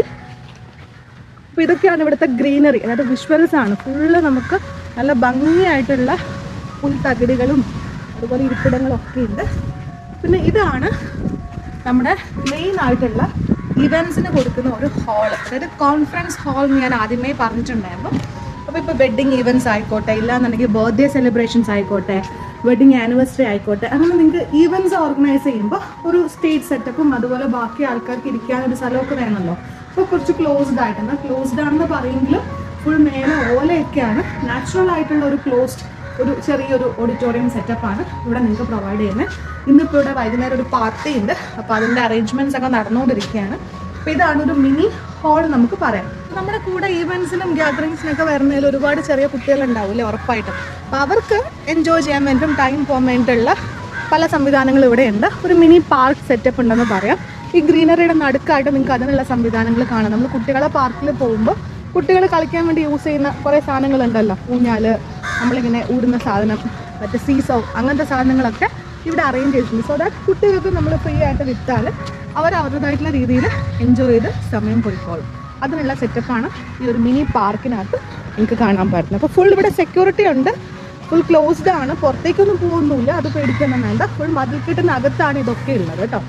അപ്പോൾ ഇതൊക്കെയാണ് ഇവിടുത്തെ ഗ്രീനറി, അതായത് വിഷ്വൽസ് ആണ്. ഫുള്ള് നമുക്ക് നല്ല ഭംഗിയായിട്ടുള്ള പുൽത്തകിടികളും അതുപോലെ ഇരിപ്പിടങ്ങളും ഒക്കെ ഉണ്ട്. പിന്നെ ഇതാണ് നമ്മുടെ മെയിൻ ആയിട്ടുള്ള ഇവൻറ്റ്സിന് കൊടുക്കുന്ന ഒരു ഹാള്, അതായത് കോൺഫറൻസ് ഹാൾ ഞാൻ ആദ്യമേ പറഞ്ഞിട്ടുണ്ടായിരുന്നു. അപ്പോൾ ഇപ്പോൾ വെഡ്ഡിങ് ഈവൻറ്റ്സ് ആയിക്കോട്ടെ, ഇല്ലാന്നുണ്ടെങ്കിൽ ബർത്ത്ഡേ സെലിബ്രേഷൻസ് ആയിക്കോട്ടെ, വെഡ്ഡിങ് ആനിവേഴ്സറി ആയിക്കോട്ടെ, അങ്ങനെ നിങ്ങൾക്ക് ഈവൻറ്റ്സ് ഓർഗനൈസ് ചെയ്യുമ്പോൾ ഒരു സ്റ്റേജ് സെറ്റപ്പും അതുപോലെ ബാക്കി ആൾക്കാർക്ക് ഇരിക്കാനൊരു സ്ഥലമൊക്കെ വേണമല്ലോ. അപ്പോൾ കുറച്ച് ക്ലോസ്ഡ് ആയിട്ടുണ്ട്. ക്ലോസ്ഡ് ആണെന്ന് പറയുമെങ്കിലും ഫുൾ മേലെ ഓലയൊക്കെയാണ്. നാച്ചുറൽ ആയിട്ടുള്ള ഒരു ക്ലോസ്ഡ് ഒരു ചെറിയൊരു ഓഡിറ്റോറിയം സെറ്റപ്പാണ് ഇവിടെ നിങ്ങൾക്ക് പ്രൊവൈഡ് ചെയ്യുന്നത്. ഇന്നിപ്പോൾ ഇവിടെ വൈകുന്നേരം ഒരു പാർട്ടി ഉണ്ട്, അപ്പോൾ അതിൻ്റെ അറേഞ്ച്മെൻറ്റ്സ് ഒക്കെ നടന്നുകൊണ്ടിരിക്കുകയാണ്. അപ്പോൾ ഇതാണ് ഒരു മിനി ഹാൾ നമുക്ക് പറയാം. നമ്മുടെ കൂടെ ഈവൻറ്റ്സിനും ഗ്യാതറിങ്സിനൊക്കെ വരുന്നതിൽ ഒരുപാട് ചെറിയ കുട്ടികളുണ്ടാവില്ലേ, ഉറപ്പായിട്ടും. അപ്പോൾ അവർക്ക് എൻജോയ് ചെയ്യാൻ വേണ്ടിയിട്ടും ടൈം പോകാൻ വേണ്ടിയിട്ടുള്ള പല സംവിധാനങ്ങളും ഇവിടെ ഉണ്ട്. ഒരു മിനി പാർക്ക് സെറ്റപ്പ് ഉണ്ടെന്ന് പറയാം. ഈ ഗ്രീനറിയുടെ നടുക്കായിട്ട് നിങ്ങൾക്ക് അതിനുള്ള സംവിധാനങ്ങൾ കാണാം. നമ്മൾ കുട്ടികളെ പാർക്കിൽ പോകുമ്പോൾ കുട്ടികൾ കളിക്കാൻ വേണ്ടി യൂസ് ചെയ്യുന്ന കുറേ സാധനങ്ങളുണ്ടല്ലോ, ഊഞ്ഞാൽ, നമ്മളിങ്ങനെ ഊടുന്ന സാധനം, മറ്റേ സീസോ, അങ്ങനത്തെ സാധനങ്ങളൊക്കെ ഇവിടെ അറേഞ്ച് ചെയ്തിട്ടുണ്ട്. സോ ദാറ്റ് കുട്ടികൾക്ക് നമ്മൾ ഫ്രീ ആയിട്ട് വിട്ടാൽ അവർ അവരുടേതായിട്ടുള്ള രീതിയിൽ എൻജോയ് ചെയ്ത് സമയം പോയിക്കോളും. അതിനുള്ള സെറ്റപ്പാണ് ഈ ഒരു മിനി പാർക്കിനകത്ത് എനിക്ക് കാണാൻ പറ്റുന്നത്. അപ്പോൾ ഫുൾ ഇവിടെ സെക്യൂരിറ്റി ഉണ്ട്, ഫുൾ ക്ലോസ്ഡ് ആണ്, പുറത്തേക്കൊന്നും പോകുന്നില്ല, അത് പേടിക്കൊന്നും വേണ്ട. ഫുൾ മതിൽക്കെട്ടിനകത്താണ് ഇതൊക്കെ ഉള്ളത് കേട്ടോ.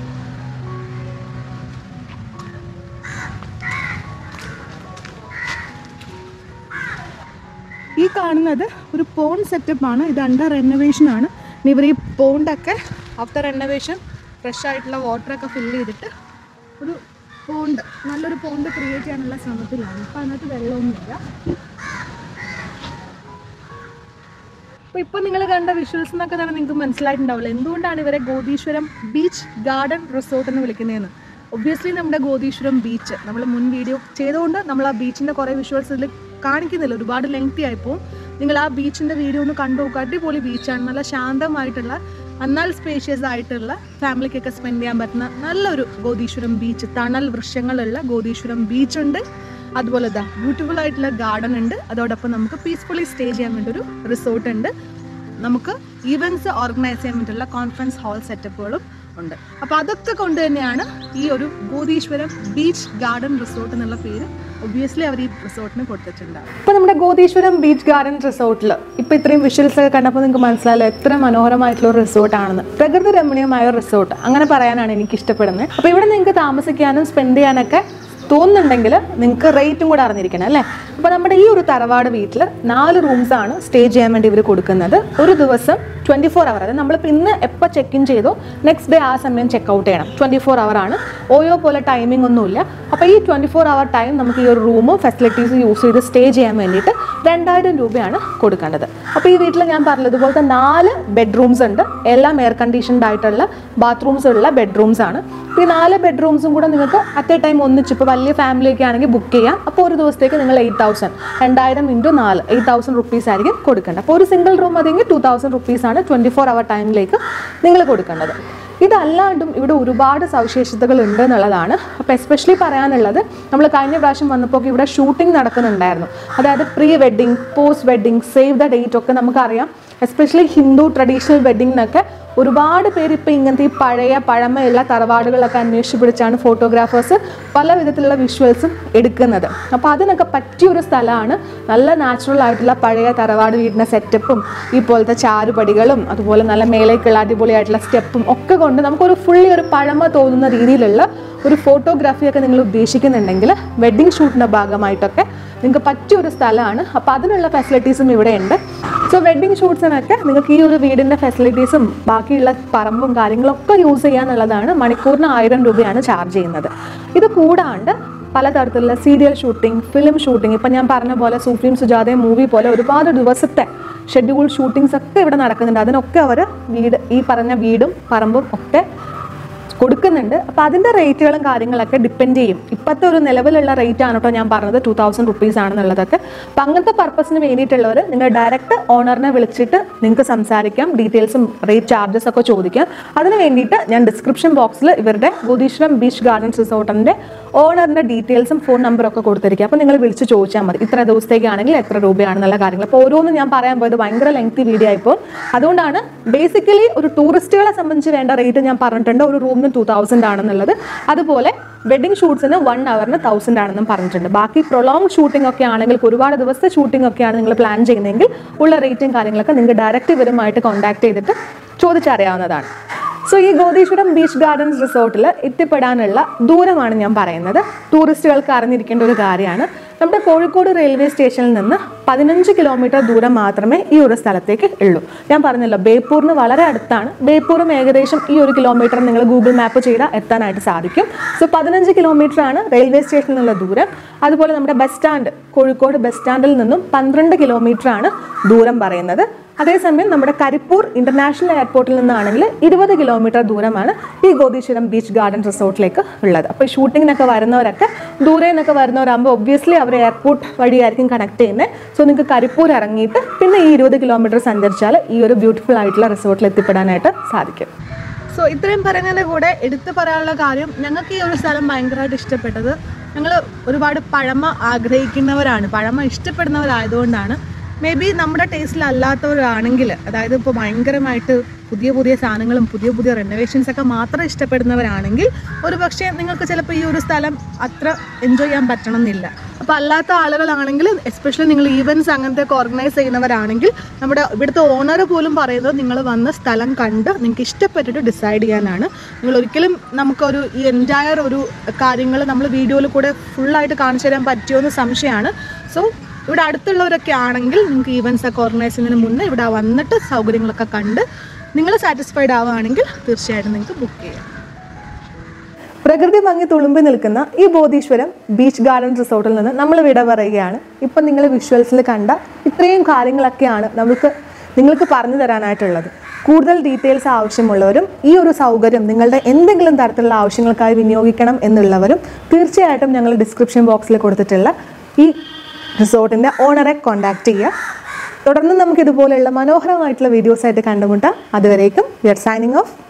ഈ കാണുന്നത് ഒരു പോൺ സെറ്റപ്പാണ്, ഇത് അണ്ടർ റെനോവേഷൻ ആണ്. ഇനി ഇവർ ഈ പോണ്ടൊക്കെ ആഫ്റ്റർ റെനോവേഷൻ ഫ്രഷ് ആയിട്ടുള്ള വാട്ടറൊക്കെ ഫില്ല് ചെയ്തിട്ട് ഒരു പോണ്ട് നല്ലൊരു പോണ്ട് ക്രിയേറ്റ് ചെയ്യാനുള്ള ശ്രമത്തിലാണ്. അപ്പം അതിനകത്ത് വെള്ളമൊന്നുമില്ല. അപ്പോൾ ഇപ്പോൾ നിങ്ങൾ കണ്ട വിഷ്വൽസ് എന്നൊക്കെ തന്നെ നിങ്ങൾക്ക് മനസ്സിലായിട്ടുണ്ടാവില്ല എന്തുകൊണ്ടാണ് ഇവരെ ഗോദീശ്വരം ബീച്ച് ഗാർഡൻ റിസോർട്ട് എന്ന് വിളിക്കുന്നതെന്ന്. ഒബ്വിയസ്ലി നമ്മുടെ ഗോദീശ്വരം ബീച്ച് നമ്മൾ മുൻ വീഡിയോ ചെയ്തുകൊണ്ട് നമ്മൾ ആ ബീച്ചിൻ്റെ കുറേ വിഷ്വൽസ് ഇതിൽ കാണിക്കുന്നില്ല, ഒരുപാട് ലെങ്തി ആയിപ്പോൾ. നിങ്ങൾ ആ ബീച്ചിൻ്റെ വീഡിയോ ഒന്ന് കണ്ടു നോക്കുക. അടിപൊളി ബീച്ചാണ്, നല്ല ശാന്തമായിട്ടുള്ള എന്നാൽ സ്പേഷ്യസ് ആയിട്ടുള്ള ഫാമിലിക്കൊക്കെ സ്പെൻഡ് ചെയ്യാൻ പറ്റുന്ന നല്ലൊരു ഗോദീശ്വരം ബീച്ച്. തണൽ വൃക്ഷങ്ങളുള്ള ഗോദീശ്വരം ബീച്ചുണ്ട്. അതുപോലെ ഇതാ ബ്യൂട്ടിഫുൾ ആയിട്ടുള്ള ഗാർഡൻ ഉണ്ട്. അതോടൊപ്പം നമുക്ക് പീസ്ഫുള്ളി സ്റ്റേ ചെയ്യാൻ വേണ്ടി ഒരു റിസോർട്ട് ഉണ്ട്. നമുക്ക് ഈവൻറ്റ്സ് ഓർഗനൈസ് ചെയ്യാൻ വേണ്ടിയിട്ടുള്ള കോൺഫറൻസ് ഹാൾ സെറ്റപ്പുകളും ഉണ്ട്. അപ്പോൾ അതൊക്കെ കൊണ്ട് തന്നെയാണ് ഈ ഒരു ഗോദീശ്വരം ബീച്ച് ഗാർഡൻ റിസോർട്ട് എന്നുള്ള പേര് ഒബ്വിയസ്ലി അവർ ഈ റിസോർട്ടിന് കൊടുത്തിട്ടുണ്ട്. ഇപ്പോൾ നമ്മുടെ ഗോദീശ്വരം ബീച്ച് ഗാർഡൻ റിസോർട്ടിൽ ഇപ്പോൾ ഇത്രയും വിഷ്വൽസ് ഒക്കെ കണ്ടപ്പോൾ നിങ്ങൾക്ക് മനസ്സിലായല്ലോ എത്ര മനോഹരമായിട്ടുള്ള ഒരു റിസോർട്ടാണെന്ന്. പ്രകൃതി രമണീയമായ ഒരു റിസോർട്ട് അങ്ങനെ പറയാനാണ് എനിക്ക് ഇഷ്ടപ്പെടുന്നത്. അപ്പോൾ ഇവിടെ നിങ്ങൾക്ക് താമസിക്കാനും സ്പെൻഡ് ചെയ്യാനൊക്കെ തോന്നുന്നുണ്ടെങ്കിൽ നിങ്ങൾക്ക് റേറ്റും കൂടെ അറിഞ്ഞിരിക്കണം അല്ലേ. അപ്പോൾ നമ്മുടെ ഈ ഒരു തറവാട് വീട്ടിൽ നാല് റൂംസ് ആണ് സ്റ്റേ ചെയ്യാൻ വേണ്ടി ഇവർ കൊടുക്കുന്നത്. ഒരു ദിവസം ട്വൻറ്റി ഫോർ അവർ, അതായത് നമ്മളിപ്പോൾ ഇന്ന് എപ്പോൾ ചെക്ക് ഇൻ ചെയ്തോ നെക്സ്റ്റ് ഡേ ആ സമയം ചെക്ക് ഔട്ട് ചെയ്യണം. ട്വൻറ്റി ഫോർ അവർ ആണ്, ഓയോ പോലെ ടൈമിംഗ് ഒന്നുമില്ല. അപ്പോൾ ഈ ട്വൻറ്റി ഫോർ അവർ ടൈം നമുക്ക് ഈ ഒരു റൂമും ഫെസിലിറ്റീസ് യൂസ് ചെയ്ത് സ്റ്റേ ചെയ്യാൻ വേണ്ടിയിട്ട് രണ്ടായിരം രൂപയാണ് കൊടുക്കേണ്ടത്. അപ്പോൾ ഈ വീട്ടിൽ ഞാൻ പറഞ്ഞതുപോലത്തെ നാല് ബെഡ്റൂംസ് ഉണ്ട്. എല്ലാം എയർ കണ്ടീഷൻഡ് ആയിട്ടുള്ള ബാത്റൂംസ് ഉള്ള ബെഡ്റൂംസ് ആണ്. ഈ നാല് ബെഡ്റൂംസും കൂടെ നിങ്ങൾക്ക് അറ്റ് എ ടൈം ഒന്നിച്ച് ഇപ്പോൾ വലിയ ഫാമിലിയൊക്കെ ആണെങ്കിൽ ബുക്ക് ചെയ്യാം. അപ്പോൾ ഒരു ദിവസത്തേക്ക് നിങ്ങൾ എയ്റ്റ് തൗസൻഡ് രണ്ടായിരം ഇൻറ്റു നാല് എയ്റ്റ് തൗസൻഡ് റുപ്പീസ് ആയിരിക്കും കൊടുക്കേണ്ടത്. അപ്പോൾ ഒരു സിംഗിൾ റൂം അതെങ്കിൽ ടു തൗസൻഡ് റുപ്പീസാണ് ട്വൻറ്റി ഫോർ അവർ ടൈമിലേക്ക് നിങ്ങൾ കൊടുക്കേണ്ടത്. ഇതല്ലാണ്ടും ഇവിടെ ഒരുപാട് സവിശേഷതകൾ ഉണ്ട് എന്നുള്ളതാണ്. അപ്പോൾ എസ്പെഷ്യലി പറയാനുള്ളത്, നമ്മൾ കഴിഞ്ഞ പ്രാവശ്യം വന്നപ്പോൾ ഇവിടെ ഷൂട്ടിംഗ് നടക്കുന്നുണ്ടായിരുന്നു. അതായത് pre wedding, post wedding, save the date ഒക്കെ നമുക്കറിയാം. എസ്പെഷ്യലി ഹിന്ദു ട്രഡീഷണൽ വെഡ്ഡിങ്ങിനൊക്കെ ഒരുപാട് പേര് ഇപ്പോൾ ഇങ്ങനത്തെ ഈ പഴയ പഴമയുള്ള തറവാടുകളൊക്കെ അന്വേഷിച്ച് പിടിച്ചാണ് ഫോട്ടോഗ്രാഫേഴ്സ് പല വിധത്തിലുള്ള വിഷ്വൽസും എടുക്കുന്നത്. അപ്പോൾ അതിനൊക്കെ പറ്റിയൊരു സ്ഥലമാണ്. നല്ല നാച്ചുറൽ ആയിട്ടുള്ള പഴയ തറവാട് വീടിൻ്റെ സെറ്റപ്പും ഈ പോലത്തെ ചാരുപടികളും അതുപോലെ നല്ല മേലേക്കുള്ള അടിപൊളിയായിട്ടുള്ള സ്റ്റെപ്പും ഒക്കെ കൊണ്ട് നമുക്കൊരു ഫുള്ളി ഒരു പഴമ തോന്നുന്ന രീതിയിലുള്ള ഒരു ഫോട്ടോഗ്രാഫിയൊക്കെ നിങ്ങൾ ഉദ്ദേശിക്കുന്നുണ്ടെങ്കിൽ വെഡ്ഡിങ് ഷൂട്ടിൻ്റെ ഭാഗമായിട്ടൊക്കെ നിങ്ങൾക്ക് പറ്റിയൊരു സ്ഥലമാണ്. അപ്പോൾ അതിനുള്ള ഫെസിലിറ്റീസും ഇവിടെ ഉണ്ട്. സോ വെഡ്ഡിങ് ഷൂട്ട്സിനൊക്കെ നിങ്ങൾക്ക് ഈ ഒരു വീടിൻ്റെ ഫെസിലിറ്റീസും ബാക്കിയുള്ള പറമ്പും കാര്യങ്ങളൊക്കെ യൂസ് ചെയ്യാന്നുള്ളതാണ്. മണിക്കൂറിന് ആയിരം രൂപയാണ് ചാർജ് ചെയ്യുന്നത്. ഇത് കൂടാണ്ട് പലതരത്തിലുള്ള സീരിയൽ ഷൂട്ടിംഗ്, ഫിലിം ഷൂട്ടിംഗ്, ഇപ്പം ഞാൻ പറഞ്ഞ പോലെ സൂഫിയും സുജാതയും മൂവി പോലെ ഒരുപാട് ദിവസത്തെ ഷെഡ്യൂൾ ഷൂട്ടിങ്സ് ഒക്കെ ഇവിടെ നടക്കുന്നുണ്ട്. അതിനൊക്കെ അവർ വീട് ഈ പറഞ്ഞ വീടും പറമ്പും ഒക്കെ കൊടുക്കുന്നുണ്ട്. അപ്പോൾ അതിൻ്റെ റേറ്റുകളും കാര്യങ്ങളൊക്കെ ഡിപ്പെൻഡ് ചെയ്യും. ഇപ്പോഴത്തെ ഒരു നിലവിലുള്ള റേറ്റ് ആണ് കേട്ടോ ഞാൻ പറഞ്ഞത്, ടു തൗസൻഡ് റുപ്പീസ് ആണെന്നുള്ളതൊക്കെ. അപ്പം അങ്ങനത്തെ പർപ്പസിന് വേണ്ടിയിട്ടുള്ളവർ നിങ്ങൾ ഡയറക്റ്റ് ഓണറിനെ വിളിച്ചിട്ട് നിങ്ങൾക്ക് സംസാരിക്കാം, ഡീറ്റെയിൽസും റേറ്റ് ചാർജസ് ഒക്കെ ചോദിക്കാം. അതിന് വേണ്ടിയിട്ട് ഞാൻ ഡിസ്ക്രിപ്ഷൻ ബോക്സിൽ ഇവരുടെ ഗോദീശ്വരം ബീച്ച് ഗാർഡൻസ് റിസോർട്ടിൻ്റെ ഓണറിൻ്റെ ഡീറ്റെയിൽസും ഫോൺ നമ്പറും ഒക്കെ കൊടുത്തിരിക്കുക. അപ്പോൾ നിങ്ങൾ വിളിച്ച് ചോദിച്ചാൽ മതി ഇത്ര ദിവസത്തേക്കാണെങ്കിൽ എത്ര രൂപയാണെന്നുള്ള കാര്യങ്ങൾ. അപ്പോൾ ഓരോന്നും ഞാൻ പറയാൻ പോയത് ഭയങ്കര ലെങ്തി വീഡിയോ ആയിപ്പോൾ. അതുകൊണ്ടാണ് ബേസിക്കലി ഒരു ടൂറിസ്റ്റുകളെ സംബന്ധിച്ച് വേണ്ട റേറ്റ് ഞാൻ പറഞ്ഞിട്ടുണ്ട്. ഒരു റൂമിന് ടു തൗസൻഡ് ആണെന്നുള്ളത്. അതുപോലെ വെഡ്ഡിംഗ് ഷൂട്ട്സിന് വൺ അവറിന് തൗസൻഡ് ആണെന്നും പറഞ്ഞിട്ടുണ്ട്. ബാക്കി പ്രൊലോങ് ഷൂട്ടിംഗ് ഒക്കെ ആണെങ്കിൽ, ഒരുപാട് ദിവസത്തെ ഷൂട്ടിംഗ് ഒക്കെയാണ് നിങ്ങൾ പ്ലാൻ ചെയ്യുന്നതെങ്കിൽ ഉള്ള റേറ്റും കാര്യങ്ങളൊക്കെ നിങ്ങൾക്ക് ഡയറക്റ്റ് ഇവരുമായിട്ട് കോൺടാക്ട് ചെയ്തിട്ട് ചോദിച്ചറിയാവുന്നതാണ്. സോ ഈ ഗോദീശ്വരം ബീച്ച് ഗാർഡൻസ് റിസോർട്ടിൽ എത്തിപ്പെടാനുള്ള ദൂരമാണ് ഞാൻ പറയുന്നത്. ടൂറിസ്റ്റുകൾക്ക് അറിഞ്ഞിരിക്കേണ്ട ഒരു കാര്യമാണ്. നമ്മുടെ കോഴിക്കോട് റെയിൽവേ സ്റ്റേഷനിൽ നിന്ന് പതിനഞ്ച് കിലോമീറ്റർ ദൂരം മാത്രമേ ഈ ഒരു സ്ഥലത്തേക്ക് ഉള്ളൂ. ഞാൻ പറഞ്ഞല്ലോ ബേപ്പൂരിന് വളരെ അടുത്താണ്. ബേപ്പൂരും ഏകദേശം ഈ ഒരു കിലോമീറ്റർ നിങ്ങൾ ഗൂഗിൾ മാപ്പ് ചെയ്താൽ എത്താനായിട്ട് സാധിക്കും. സോ പതിനഞ്ച് കിലോമീറ്റർ ആണ് റെയിൽവേ സ്റ്റേഷനിൽ നിന്നുള്ള ദൂരം. അതുപോലെ നമ്മുടെ ബസ് സ്റ്റാൻഡ്, കോഴിക്കോട് ബസ് സ്റ്റാൻഡിൽ നിന്നും പന്ത്രണ്ട് കിലോമീറ്റർ ആണ് ദൂരം പറയുന്നത്. അതേസമയം നമ്മുടെ കരിപ്പൂർ ഇന്റർനാഷണൽ എയർപോർട്ടിൽ നിന്നാണെങ്കിൽ ഇരുപത് കിലോമീറ്റർ ദൂരമാണ് ഈ ഗോദീശ്വരം ബീച്ച് ഗാർഡൻ റിസോർട്ടിലേക്ക് ഉള്ളത്. അപ്പോൾ ഷൂട്ടിങ്ങിനൊക്കെ വരുന്നവരൊക്കെ ദൂരെ നിന്നൊക്കെ വരുന്നവരാകുമ്പോൾ ഒബ്വിയസ്ലി അവർ എയർപോർട്ട് വഴിയായിരിക്കും കണക്ട് ചെയ്യുന്നത്. സോ നിങ്ങൾക്ക് കരിപ്പൂർ ഇറങ്ങിയിട്ട് പിന്നെ ഈ ഇരുപത് കിലോമീറ്റർ സഞ്ചരിച്ചാൽ ഈ ഒരു ബ്യൂട്ടിഫുൾ ആയിട്ടുള്ള റിസോർട്ടിൽ എത്തിപ്പെടാനായിട്ട് സാധിക്കും. സോ ഇത്രയും പറയുന്നതിൻ്റെ കൂടെ എടുത്തു പറയാനുള്ള കാര്യം, ഞങ്ങൾക്ക് ഈ ഒരു സ്ഥലം ഭയങ്കരമായിട്ട് ഇഷ്ടപ്പെട്ടത്, ഞങ്ങൾ ഒരുപാട് പഴമ ആഗ്രഹിക്കുന്നവരാണ്, പഴമ ഇഷ്ടപ്പെടുന്നവരായതുകൊണ്ടാണ്. മേ ബി നമ്മുടെ ടേസ്റ്റിലല്ലാത്തവരാണെങ്കിൽ, അതായത് ഇപ്പോൾ ഭയങ്കരമായിട്ട് പുതിയ പുതിയ സാധനങ്ങളും പുതിയ പുതിയ റെനോവേഷൻസ് ഒക്കെ മാത്രം ഇഷ്ടപ്പെടുന്നവരാണെങ്കിൽ ഒരു പക്ഷേ നിങ്ങൾക്ക് ചിലപ്പോൾ ഈ ഒരു സ്ഥലം അത്ര എൻജോയ് ചെയ്യാൻ പറ്റണമെന്നില്ല. അപ്പോൾ അല്ലാത്ത ആളുകളാണെങ്കിൽ, എസ്പെഷ്യലി നിങ്ങൾ ഈവൻറ്റ്സ് അങ്ങനത്തെ ഒക്കെ ഓർഗനൈസ് ചെയ്യുന്നവരാണെങ്കിൽ, നമ്മുടെ ഇവിടുത്തെ ഓണർ പോലും പറയുന്നത് നിങ്ങൾ വന്ന സ്ഥലം കണ്ട് നിങ്ങൾക്ക് ഇഷ്ടപ്പെട്ടിട്ട് ഡിസൈഡ് ചെയ്യാനാണ്. നിങ്ങൾ ഒരിക്കലും നമുക്കൊരു ഈ എൻറ്റയർ ഒരു കാര്യങ്ങൾ നമ്മൾ വീഡിയോയിൽ കൂടെ ഫുള്ളായിട്ട് കാണിച്ചു തരാൻ പറ്റുമോ എന്ന് സംശയമാണ്. സോ ഇവിടെ അടുത്തുള്ളവരൊക്കെ ആണെങ്കിൽ നിങ്ങൾക്ക് ഈവൻറ്റ്സ് ഒക്കെ ഓർഗനൈസ് ചെയ്യുന്നതിന് മുന്നേ ഇവിടെ വന്നിട്ട് സൗകര്യങ്ങളൊക്കെ കണ്ട് നിങ്ങൾ സാറ്റിസ്ഫൈഡ് ആവുകയാണെങ്കിൽ തീർച്ചയായിട്ടും നിങ്ങൾക്ക് ബുക്ക് ചെയ്യാം. പ്രകൃതി ഭംഗി തുളുമ്പി നിൽക്കുന്ന ഈ ബോധീശ്വരം ബീച്ച് ഗാർഡൻ റിസോർട്ടിൽ നിന്ന് നമ്മൾ വിട പറയുകയാണ്. ഇപ്പം നിങ്ങൾ വിഷ്വൽസിൽ കണ്ട ഇത്രയും കാര്യങ്ങളൊക്കെയാണ് നമുക്ക് നിങ്ങൾക്ക് പറഞ്ഞു തരാനായിട്ടുള്ളത്. കൂടുതൽ ഡീറ്റെയിൽസ് ആവശ്യമുള്ളവരും ഈ ഒരു സൗകര്യം നിങ്ങളുടെ എന്തെങ്കിലും തരത്തിലുള്ള ആവശ്യങ്ങൾക്കായി വിനിയോഗിക്കണം എന്നുള്ളവരും തീർച്ചയായിട്ടും ഞങ്ങൾ ഡിസ്ക്രിപ്ഷൻ ബോക്സിൽ കൊടുത്തിട്ടുള്ള ഈ റിസോർട്ടിൻ്റെ ഓണറെ കോൺടാക്റ്റ് ചെയ്യുക. തുടർന്ന് നമുക്ക് ഇതുപോലെയുള്ള മനോഹരമായിട്ടുള്ള വീഡിയോസായിട്ട് കണ്ടുമുട്ടാം. അതുവരേക്കും വി ആർ സൈനിങ് ഓഫ്.